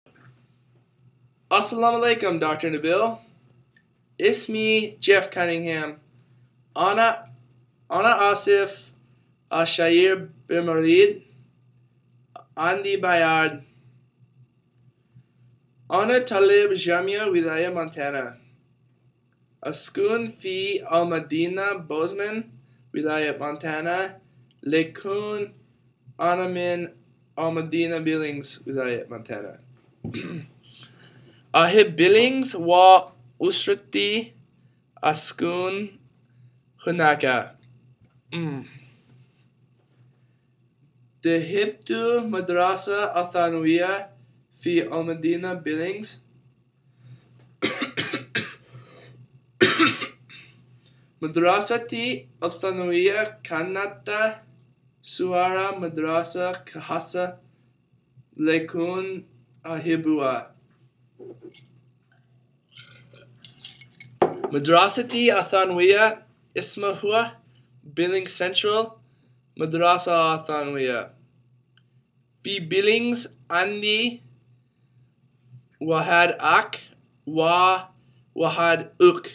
Assalamu alaikum, Dr. Nabil. It's me, Jeff Cunningham. Ana Asif Ashair Bimarid Andy Bayard. Ana Talib Jamia Wilaya Montana. Askun fi Al Madina Bozeman Wilaya Montana. Lekun Ana min Al Madina Billings Wilaya Montana. Ahib Billings wa Usrati Askun Hunaka. Dehibtu Madrasa Athanwiya fi Al Madina Billings. Madrasati Athanwiya Kanata Suara Madrasa Kahasa Lekun Ahibua. Madrasati Athanwiya Ismahua Billings Central Madrasa Athanwiya. Fi Billings Andi Wahad Ak Wa Wahad Uk.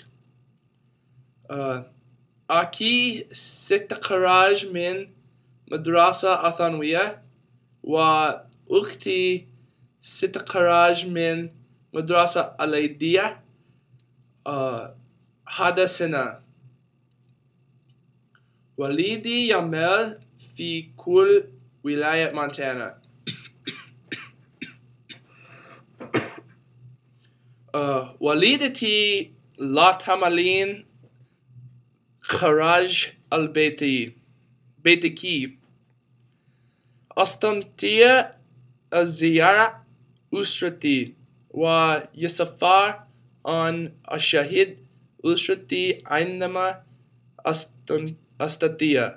Aki Sitakharaj min Madrasa Athanwiya wa Ukti Sitakharaj min Madrasa Alaydiya Hada Sina. Walidi Yamel fi Kul Wilayat Montana. Walidati La Tamalin Kharaj al Baitiki. Astamtiya Ziyara Usrati wa Yasafar an Ashahid Usrati Ainama Astatiya.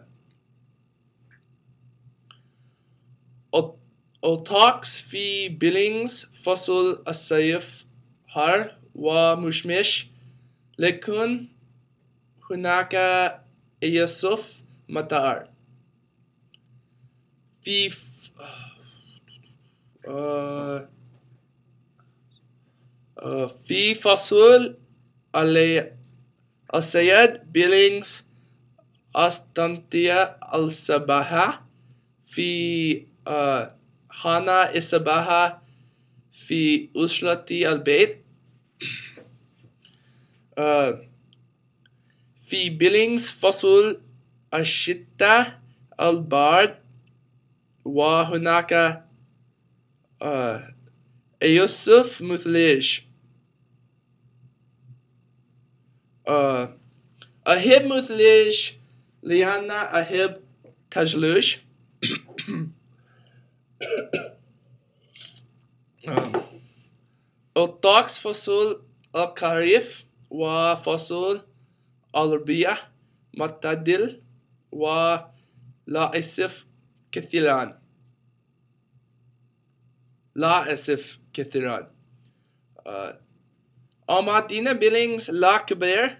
Otax fi Billings Fasul Asayif Har wa Mushmish Lekun Hunaka Yasuf Matar. Fi Fasul Al-Sayed Billings Astamtiya Al-Sabaha Fi Hana Isabaha Fi Usrati Al-Bayt. Fi Billings Fasul Ashitta Al-Bard wa Hunaka Yusuf Muthlish. Ahib Muthlish Liana Ahib Tajlush. Otax Fasul Al-Karif wa Fasul Al-Rabiyah Matadil wa La Isif Kithiran. La Isif Kithiran. Al-Madina Billings La Kabir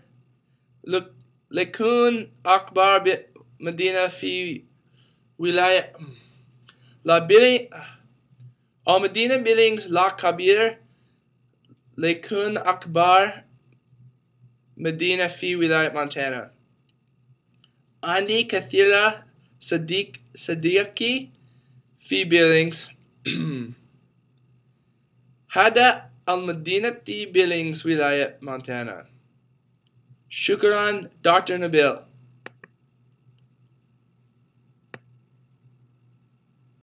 Lekun Akbar Medina fi Wilaya La Billing Al-Madina Billings La Kabir Lekun Akbar Medina fi Wilayat Montana. Andi Kathira Sadiqi fi Billings. Hada Al-Madinati Billings Wilayat Montana. Shukran, Dr. Nabil.